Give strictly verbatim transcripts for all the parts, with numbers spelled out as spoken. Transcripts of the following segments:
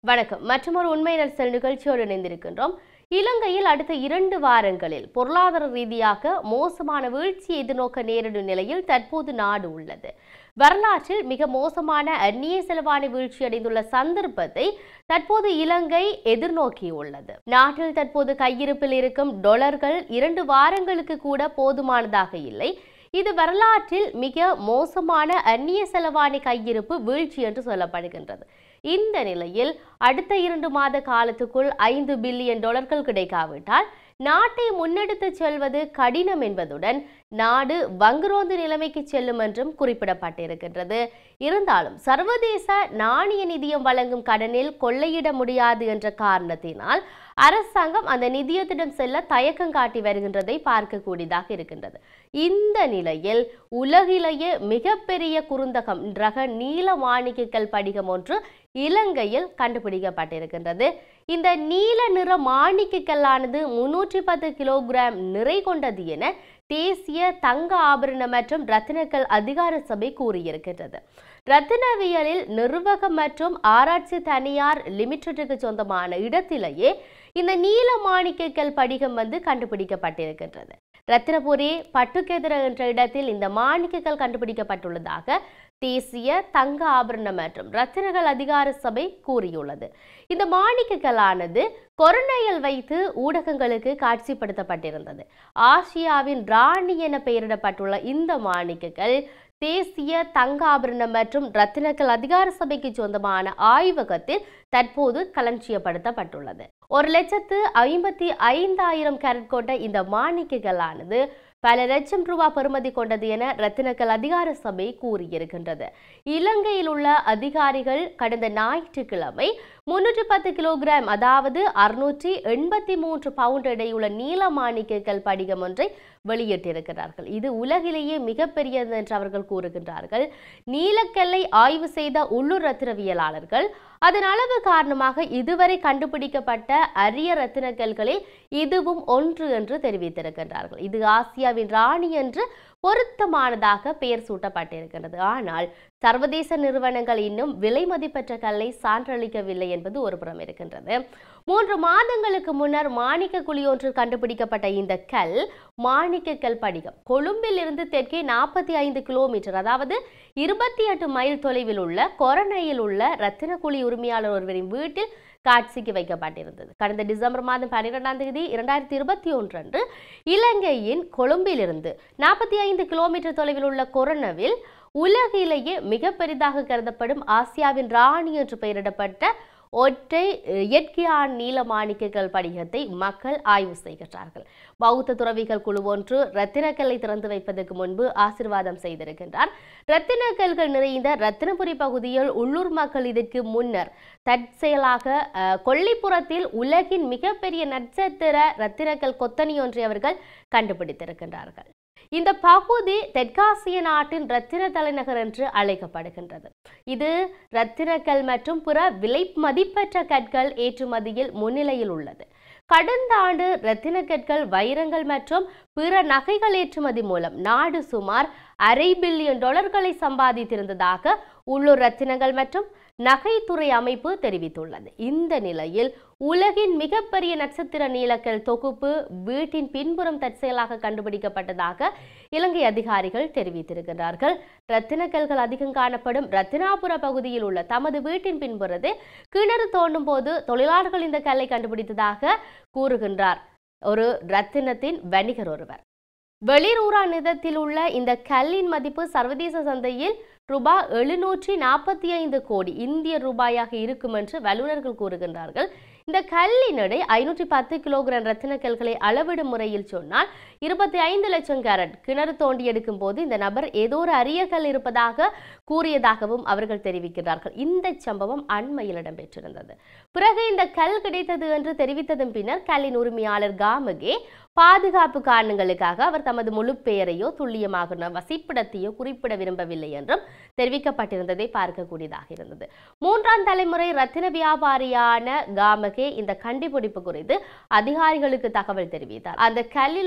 வணக்கம். மற்றொரு உண்மை நர்சல் நிகழ்ச்சியோடு இணைந்திருக்கின்றோம். இலங்கையில் அடுத்த இரண்டு வாரங்களில் பொருளாதார ரீதியாக மோசமான வீழ்ச்சியை எதிர்நோக்க நேரிடும் நிலையில் தற்போது நாடு உள்ளது. வரலாற்றில் மிக மோசமான அந்நிய செலவாணி வீழ்ச்சியடைந்துள்ள சந்தர்ப்பத்தை தற்போது இலங்கை எதிர்நோக்கியுள்ளது. நாட்டில் தற்போது கையிருப்பில் இருக்கும் டொலர்கள் இரண்டு வாரங்களுக்கு கூட போதுமானதாக இல்லை. இது வரலாற்றில் மிக மோசமான அந்நிய செலவாணி கையிருப்பு வீழ்ச்சி என்று சொல்லப்படுகின்றது. இந்த நிலையில் அடுத்த இரண்டு மாத காலத்துக்குள் ஐந்து பில்லியன் டாலர்கள் கிடைக்காவிட்டால் நாட்டை முன்னெடுத்து செல்வது கடினம் என்பதுடன் நாடு வங்குரோந்து நிலைமைக்கு செல்லும் என்றும் குறிப்பிடப்பட்டிருக்கின்றது. இருந்தாலும் சர்வதேச நாணய நிதியம் வழங்கும் கடனில் கொள்ளையிட முடியாது என்ற காரணத்தினால் அரசாங்கம் அந்த நிதியத்திடம் செல்ல தயக்கம் காட்டி வருகின்றதை பார்க்கக்கூடியதாக இருக்கின்றது. இந்த நிலையில் உலகிலேயே மிகப்பெரிய குறுந்தகம் ரக நீல மாணிக்கக்கல் படிகம் ஒன்று இலங்கையில் கண்டுபிடிக்கப்பட்டிருக்கின்றது. இந்த நீல நிற மாணிக்கக்கல்லானது முன்னூற்றி பத்து கிலோகிராம் நிறை கொண்டது என தேசிய தங்க ஆபரண மற்றும் ரத்தினக்கல் அதிகார சபை கூறியிருக்கின்றது. ரத்தினவியலில் நிர்வாகம் மற்றும் ஆராய்ச்சி தனியார் லிமிடெட்டுக்கு சொந்தமான இடத்திலேயே இந்த நீல மாணிக்கக்கல் படிகம் வந்து கண்டுபிடிக்கப்பட்டிருக்கின்றது. ரத்தினபுரி பட்டுக்கெதிர என்ற இடத்தில் இந்த மாணிக்கக்கல் கண்டுபிடிக்கப்பட்டுள்ளதாக தேசிய தங்க ஆபரண மற்றும் ரத்தினங்கள் அதிகார சபை கூறியுள்ளது. இந்த மாணிக்கக்கல்லானது கொரோனையில் வைத்து ஊடகங்களுக்கு காட்சிப்படுத்தப்பட்டிருந்தது. ஆசியாவின் ராணி என பெயரிடப்பட்டுள்ள இந்த மாணிக்கக்கல் தேசிய தங்க ஆபரண மற்றும் ரத்தினக்கல் அதிகார சபைக்கு சொந்தமான ஆய்வகத்தில் தற்போது களஞ்சியப்படுத்தப்பட்டுள்ளது. ஒரு லட்சத்து ஐம்பத்தி ஐந்தாயிரம் கேரட் கொண்ட இந்த மாணிக்கக்கல்லானது பல லட்சம் ரூபாய் பெறுமதி கொண்டது என ரத்தினக்கல் அதிகார சபை கூறியிருக்கின்றது. இலங்கையில் உள்ள அதிகாரிகள் கடந்த ஞாயிற்றுக்கிழமை முன்னூற்றி பத்து கிலோகிராம் அதாவது அறுநூற்றி எண்பத்தி மூன்று பவுண்ட் எடையுள்ள நீல மாணிக்கக்கல் படிகம் ஒன்றை வெளியிட்டிருக்கிறார்கள். இது உலகிலேயே மிகப்பெரியது என்று அவர்கள் கூறுகின்றார்கள். நீலக்கல்லை ஆய்வு செய்த உள்ளூர் ரத்தினவியலாளர்கள் அதன் அளவு காரணமாக இதுவரை கண்டுபிடிக்கப்பட்ட அரிய ரத்தினக்கல்களில் இதுவும் ஒன்று என்று தெரிவித்திருக்கின்றார்கள். இது ஆசியாவின் ராணி என்று பொருத்தமானதாக பெயர் சூட்டப்பட்டிருக்கிறது. ஆனால் சர்வதேச நிறுவனங்கள் இன்னும் விலை மதிப்பற்ற கல்லை சான்றளிக்கவில்லை என்பது ஒரு புறம் இருக்கின்றது. மூன்று மாதங்களுக்கு முன்னர் மாணிக்க குழி ஒன்றில் கண்டுபிடிக்கப்பட்ட இந்த கல் மாணிக்கக்கல் படிகம் கொழும்பில் இருந்து தெற்கே நாற்பத்தி ஐந்து கிலோமீட்டர் அதாவது இருபத்தி எட்டு மைல் தொலைவில் உள்ள கொரோனையில் உள்ள ரத்தினக்குழி உரிமையாளர் ஒருவரின் வீட்டில் காட்சிக்கு வைக்கப்பட்டிருந்தது. கடந்த டிசம்பர் மாதம் பன்னிரெண்டாம் தேதி இரண்டாயிரத்தி இருபத்தி ஒன்று அன்று இலங்கையின் கொழும்பிலிருந்து நாற்பத்தி ஐந்து கிலோமீட்டர் தொலைவில் உள்ள கொரோனாவில் உலகிலேயே மிக பெரிதாக கருதப்படும் ஆசியாவின் ராணி என்று பெயரிடப்பட்ட ஒற்றை இயற்கையான நீல மாணிக்கக்கல் படிகத்தை மக்கள் ஆய்வு செய்கின்றார்கள். பௌத்த துறவிகள் குழு ஒன்று ரத்தினக்கல்லை திறந்து வைப்பதற்கு முன்பு ஆசீர்வாதம் செய்திருக்கின்றார். ரத்தினக்கல்கள் நிறைந்த ரத்தினபுரி பகுதியில் உள்ளூர் மக்கள் இதற்கு முன்னர் தற்செயலாக கொல்லிப்புறத்தில் உலகின் மிகப்பெரிய நட்சத்திர ரத்தினக்கல் கொத்தனி ஒன்றை அவர்கள் கண்டுபிடித்திருக்கின்றார்கள். இந்த பகுதி தெற்காசிய நாட்டின் ரத்தின தலைநகர் என்று அழைக்கப்படுகின்றது. இது ரத்தினக்கல் மற்றும் பிற விலை மதிப்பற்ற கற்கள் ஏற்றுமதியில் முன்னிலையில் உள்ளது. கடந்த ஆண்டு ரத்தின கற்கள் வைரங்கள் மற்றும் பிற நகைகள் ஏற்றுமதி மூலம் நாடு சுமார் அரை பில்லியன் டாலர்களை சம்பாதித்திருந்ததாக உள்ளூர் ரத்தினங்கள் மற்றும் நகைத்துறை அமைப்பு தெரிவித்துள்ளது. இந்த நிலையில் உலகின் மிகப்பெரிய நட்சத்திர நீலக்கல் தொகுப்பு வீட்டின் பின்புறம் தற்செயலாக கண்டுபிடிக்கப்பட்டதாக இலங்கை அதிகாரிகள் தெரிவித்திருக்கிறார்கள். ரத்தினக்கல்கள் அதிகம் காணப்படும் ரத்தினாபுர பகுதியில் உள்ள தமது வீட்டின் பின்புறத்தை கிணறு தோண்டும் போது தொழிலாளர்கள் இந்த கல்லை கண்டுபிடித்ததாக கூறுகின்றார் ஒரு ரத்தினத்தின் வணிகர் ஒருவர். வெளிரூரா நிதத்தில் உள்ள இந்த கல்லின் மதிப்பு சர்வதேச சந்தையில் ரூபாய் எழுநூற்றி நாற்பத்தி ஐந்து கோடி இந்திய ரூபாயாக இருக்கும் என்று வல்லுநர்கள் கூறுகின்றார்கள். இந்த கல்லின் எடை ஐநூற்றி பத்து கிலோகிராம் ரத்தின கல்களை அளவிடும் முறையில் சொன்னால் இருபத்தி ஐந்து லட்சம் கேரட். கிணறு தோண்டி எடுக்கும் போது இந்த நபர் ஏதோ ஒரு அரிய கல் இருப்பதாக கூறியதாகவும் அவர்கள் தெரிவிக்கிறார்கள். இந்த சம்பவம் அண்மையில் இடம்பெற்றிருந்தது. பிறகு இந்த கல் கிடைத்தது என்று தெரிவித்ததன் பின்னர் கல்லின் உரிமையாளர் காமகே பாதுகாப்பு காரணங்களுக்காக அவர் தமது முழு பெயரையோ துல்லியமாக வசிப்பிடத்தையோ குறிப்பிட விரும்பவில்லை என்றும் தெரிவிக்கப்பட்டிருந்ததை பார்க்கக்கூடியதாக இருந்தது. மூன்றாம் தலைமுறை ரத்தின வியாபாரியான காமகே இந்த கண்டுபிடிப்பு குறித்து அதிகாரிகளுக்கு தகவல் தெரிவித்தார். அந்த கல்லில் ஒட்டியிருந்த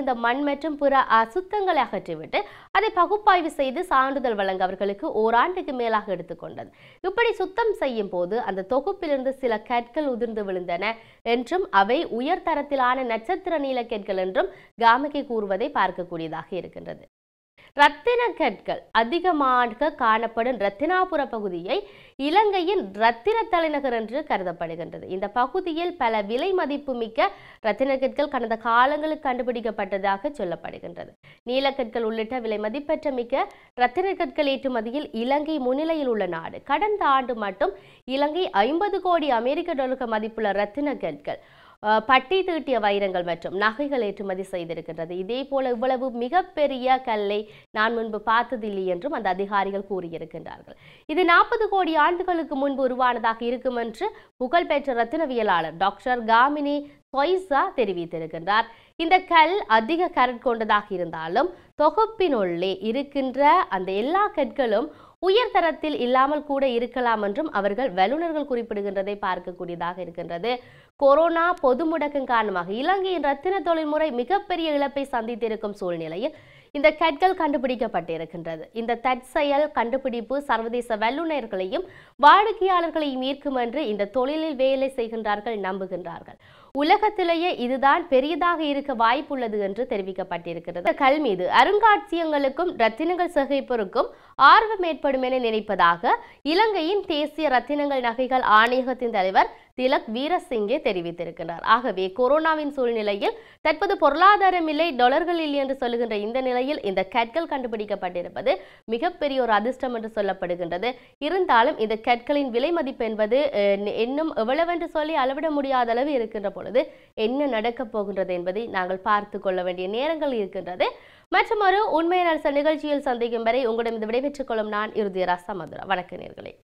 இருந்த மண் மற்றும் பிற அசுத்தங்களை அகற்றிவிட்டு அதை பகுப்பாய்வு செய்து சான்றிதழ் வழங்க அவர்களுக்கு ஓராண்டுக்கு மேலாக எடுத்துக்கொண்டது. இப்படி சுத்தம் செய்யும் போது அந்த தொகுப்பிலிருந்து சில கற்கள் உதிர்ந்து விழுந்தன என்றும் அவை உயர்தரத்திலான நட்சத்திர நீல கற்கள் என்றும் காமகி கூறுவதை பார்க்கக்கூடியதாக இருக்கின்றது. ரத்தின கற்கள் அதிகமாக காணப்படும் ரத்தினாபுர பகுதியை இலங்கையின் ரத்தின தலைநகர் என்று கருதப்படுகின்றது. இந்த பகுதியில் பல விலை மதிப்பு மிக்க ரத்தின கற்கள் கடந்த காலங்களில் கண்டுபிடிக்கப்பட்டதாக சொல்லப்படுகின்றது. நீலக்கற்கள் உள்ளிட்ட விலை மதிப்பற்ற மிக்க ரத்தின கற்கள் ஏற்றுமதியில் இலங்கை முன்னிலையில் உள்ள நாடு. கடந்த ஆண்டு மட்டும் இலங்கை ஐம்பது கோடி அமெரிக்க டாலர் மதிப்புள்ள ரத்தின கற்கள், பட்டி தீட்டிய வைரங்கள் மற்றும் நகைகள் ஏற்றுமதி செய்திருக்கின்றது. இதே போல இவ்வளவு மிகப்பெரிய கல்லை நான் முன்பு பார்த்ததில்லை என்றும் அந்த அதிகாரிகள் கூறியிருக்கின்றார்கள். இது நாற்பது கோடி ஆண்டுகளுக்கு முன்பு உருவானதாக இருக்கும் என்று புகழ்பெற்ற ரத்தினவியலாளர் டாக்டர் காமினி சொய்சா தெரிவித்திருக்கின்றார். இந்த கல் அதிக கரட் கொண்டதாக இருந்தாலும் தொகுப்பினுள்ளே இருக்கின்ற அந்த எல்லா கற்களும் உயர்தரத்தில் இல்லாமல் கூட இருக்கலாம் என்றும் அவர்கள் வல்லுநர்கள் குறிப்பிடுகின்றதை பார்க்கக்கூடியதாக இருக்கின்றது. கொரோனா பொது முடக்கம் காரணமாக இலங்கையின் ரத்தின தொழில்முறை மிகப்பெரிய இழப்பை சந்தித்திருக்கும் சூழ்நிலையில் இந்த கற்கள் கண்டுபிடிக்கப்பட்டிருக்கின்றது. இந்த தற்செயல் கண்டுபிடிப்பு சர்வதேச வல்லுநர்களையும் வாடிக்கையாளர்களையும் ஈர்க்கும் என்று இந்த தொழிலில் வேலை செய்கின்றார்கள் நம்புகின்றார்கள். உலகத்திலேயே இதுதான் பெரியதாக இருக்க வாய்ப்புள்ளது என்று தெரிவிக்கப்பட்டிருக்கிறது. கல் மீது அருங்காட்சியகங்களுக்கும் ரத்தினங்கள் சேகரிப்பதற்கும் ஆர்வம் ஏற்படும் என நினைப்பதாக இலங்கையின் தேசிய ரத்தினங்கள் நகைகள் ஆணையகத்தின் தலைவர் திலக் வீரசிங்கே தெரிவித்திருக்கிறார். ஆகவே கொரோனாவின் சூழ்நிலையில் தற்போது பொருளாதாரம் இல்லை, டாலர்கள் இல்லை என்று சொல்லுகின்ற இந்த நிலையில் இந்த கற்கள் கண்டுபிடிக்கப்பட்டிருப்பது மிகப்பெரிய ஒரு அதிர்ஷ்டம் என்று சொல்லப்படுகின்றது. இருந்தாலும் இந்த கற்களின் விலை மதிப்பு என்பது இன்னும் எவ்வளவென்று சொல்லி அளவிட முடியாத அளவு இருக்கின்ற பொழுது என்ன நடக்கப் போகின்றது என்பதை நாங்கள் பார்த்து கொள்ள வேண்டிய நேரங்கள் இருக்கின்றது. மற்றும் ஒரு உண்மையான நிகழ்ச்சியில் சந்திக்கும் வரை உங்களிடம் விடைபெற்றுக் கொள்ளும் நான் இறுதி ராசா மதுரா. வணக்க நேயர்களே.